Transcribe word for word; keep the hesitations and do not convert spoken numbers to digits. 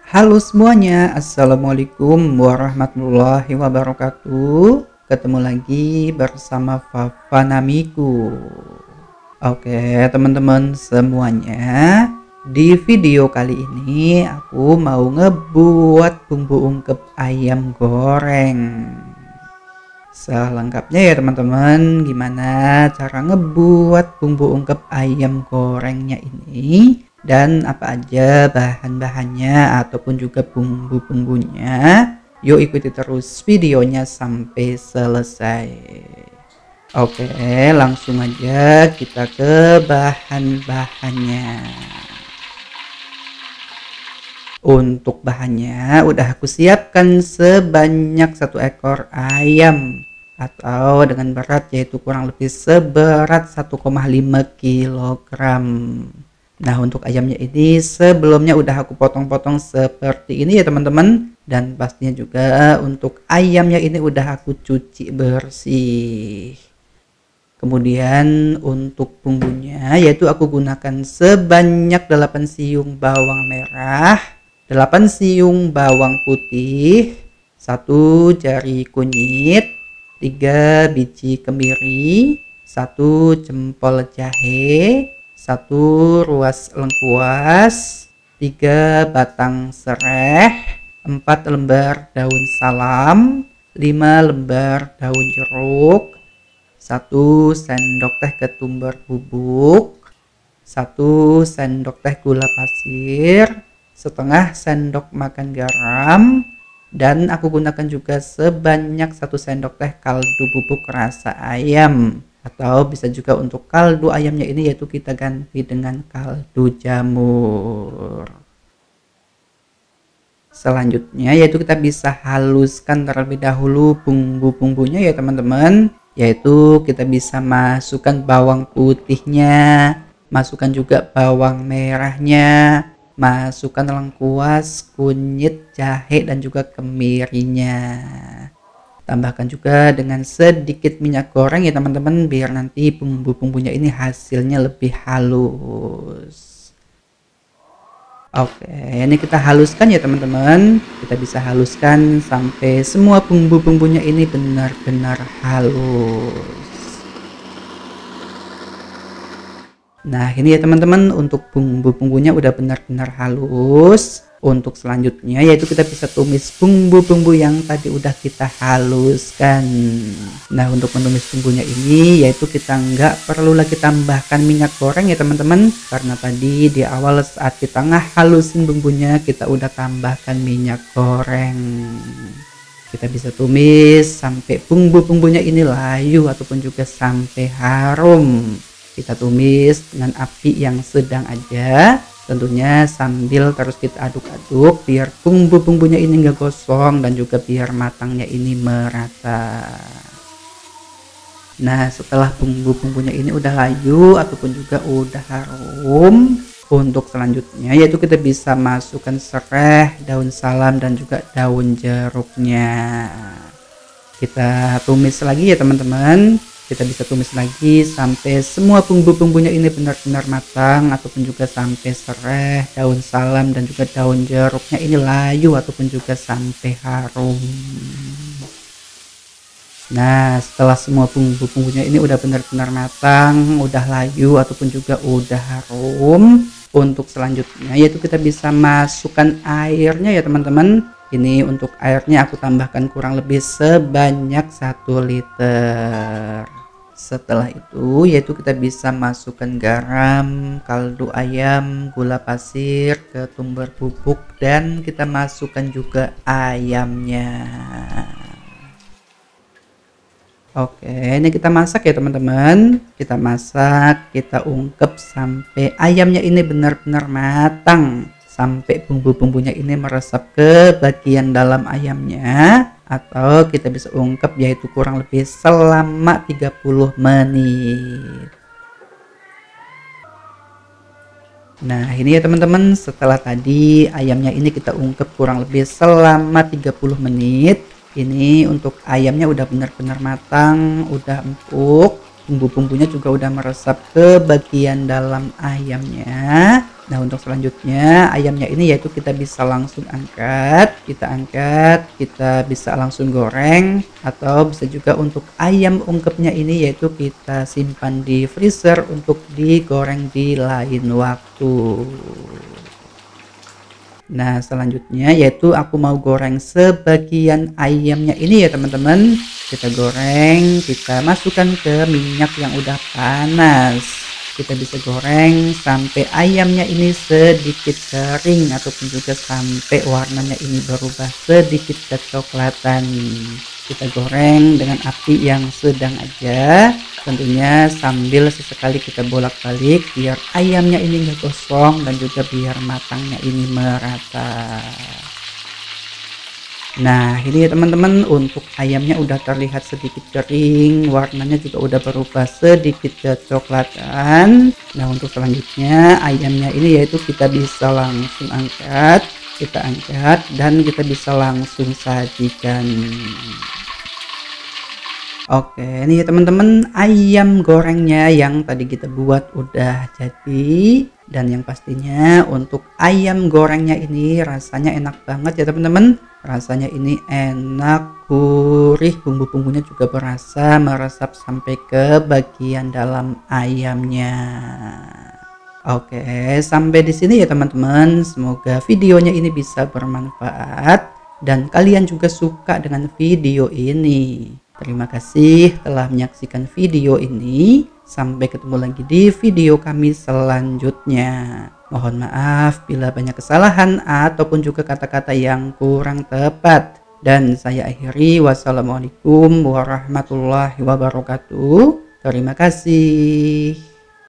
Halo semuanya, Assalamualaikum warahmatullahi wabarakatuh. Ketemu lagi bersama Fafa Namiku. Oke teman-teman semuanya, di video kali ini aku mau ngebuat bumbu ungkep ayam goreng. Selengkapnya ya teman-teman, gimana cara ngebuat bumbu ungkep ayam gorengnya ini, dan apa aja bahan-bahannya ataupun juga bumbu-bumbunya. Yuk ikuti terus videonya sampai selesai. Oke, langsung aja kita ke bahan-bahannya. Untuk bahannya udah aku siapkan sebanyak satu ekor ayam atau dengan berat yaitu kurang lebih seberat satu koma lima kilogram. Nah, untuk ayamnya ini sebelumnya udah aku potong-potong seperti ini ya teman-teman, dan pastinya juga untuk ayamnya ini udah aku cuci bersih. Kemudian untuk bumbunya yaitu aku gunakan sebanyak delapan siung bawang merah, delapan siung bawang putih, satu jari kunyit, tiga biji kemiri, satu jempol jahe, satu ruas lengkuas, tiga batang serai, empat lembar daun salam, lima lembar daun jeruk, satu sendok teh ketumbar bubuk, satu sendok teh gula pasir, setengah sendok makan garam, dan aku gunakan juga sebanyak satu sendok teh kaldu bubuk rasa ayam, atau bisa juga untuk kaldu ayamnya ini yaitu kita ganti dengan kaldu jamur. Selanjutnya yaitu kita bisa haluskan terlebih dahulu bumbu-bumbunya ya teman-teman, yaitu kita bisa masukkan bawang putihnya, masukkan juga bawang merahnya, masukkan lengkuas, kunyit, jahe, dan juga kemirinya. Tambahkan juga dengan sedikit minyak goreng ya teman-teman, biar nanti bumbu-bumbunya ini hasilnya lebih halus. Oke, ini kita haluskan ya teman-teman. Kita bisa haluskan sampai semua bumbu-bumbunya ini benar-benar halus. Nah, ini ya teman-teman, untuk bumbu-bumbunya udah benar-benar halus. Untuk selanjutnya yaitu kita bisa tumis bumbu-bumbu yang tadi udah kita haluskan. Nah, untuk menumis bumbunya ini yaitu kita nggak perlu lagi tambahkan minyak goreng ya teman-teman, karena tadi di awal saat kita halusin bumbunya kita udah tambahkan minyak goreng. Kita bisa tumis sampai bumbu-bumbunya ini layu ataupun juga sampai harum. Kita tumis dengan api yang sedang aja, tentunya sambil terus kita aduk-aduk biar bumbu-bumbunya ini enggak gosong dan juga biar matangnya ini merata. Nah, setelah bumbu-bumbunya ini udah layu ataupun juga udah harum, untuk selanjutnya yaitu kita bisa masukkan serai, daun salam, dan juga daun jeruknya. Kita tumis lagi ya teman-teman. Kita bisa tumis lagi sampai semua bumbu-bumbunya ini benar-benar matang, ataupun juga sampai serai, daun salam, dan juga daun jeruknya ini layu ataupun juga sampai harum. Nah, setelah semua bumbu-bumbunya ini udah benar-benar matang, udah layu ataupun juga udah harum, untuk selanjutnya yaitu kita bisa masukkan airnya ya teman-teman. Ini untuk airnya aku tambahkan kurang lebih sebanyak satu liter. Setelah itu yaitu kita bisa masukkan garam, kaldu ayam, gula pasir, ketumbar bubuk, dan kita masukkan juga ayamnya. Oke, ini kita masak ya teman-teman. Kita masak, kita ungkep sampai ayamnya ini benar-benar matang, sampai bumbu-bumbunya ini meresap ke bagian dalam ayamnya, atau kita bisa ungkep yaitu kurang lebih selama tiga puluh menit. Nah, ini ya teman-teman, setelah tadi ayamnya ini kita ungkep kurang lebih selama tiga puluh menit. Ini untuk ayamnya udah benar-benar matang, udah empuk, bumbu-bumbunya juga udah meresap ke bagian dalam ayamnya. Nah, untuk selanjutnya ayamnya ini yaitu kita bisa langsung angkat, kita angkat, kita bisa langsung goreng, atau bisa juga untuk ayam ungkepnya ini yaitu kita simpan di freezer untuk digoreng di lain waktu. Nah, selanjutnya yaitu aku mau goreng sebagian ayamnya ini ya teman-teman. Kita goreng, kita masukkan ke minyak yang udah panas. Kita bisa goreng sampai ayamnya ini sedikit kering ataupun juga sampai warnanya ini berubah sedikit kecoklatan. Kita goreng dengan api yang sedang aja, tentunya sambil sesekali kita bolak-balik biar ayamnya ini nggak gosong dan juga biar matangnya ini merata. Nah, ini ya teman-teman, untuk ayamnya udah terlihat sedikit kering, warnanya juga udah berubah sedikit kecoklatan. Nah, untuk selanjutnya ayamnya ini yaitu kita bisa langsung angkat, kita angkat dan kita bisa langsung sajikan. Oke, ini ya teman-teman, ayam gorengnya yang tadi kita buat udah jadi. Dan yang pastinya untuk ayam gorengnya ini rasanya enak banget ya teman-teman. Rasanya ini enak, gurih, bumbu-bumbunya juga berasa meresap sampai ke bagian dalam ayamnya. Oke, sampai di sini ya teman-teman. Semoga videonya ini bisa bermanfaat dan kalian juga suka dengan video ini. Terima kasih telah menyaksikan video ini. Sampai ketemu lagi di video kami selanjutnya. Mohon maaf bila banyak kesalahan ataupun juga kata-kata yang kurang tepat. Dan saya akhiri, wassalamualaikum warahmatullahi wabarakatuh. Terima kasih.